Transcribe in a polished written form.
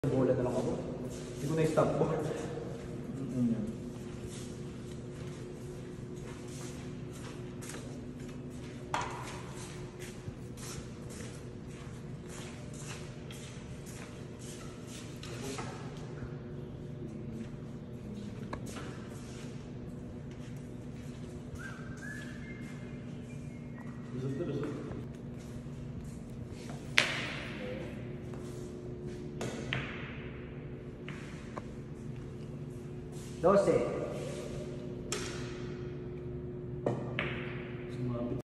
Bola na lang ako. Hindi ko na-stop ko. Doce.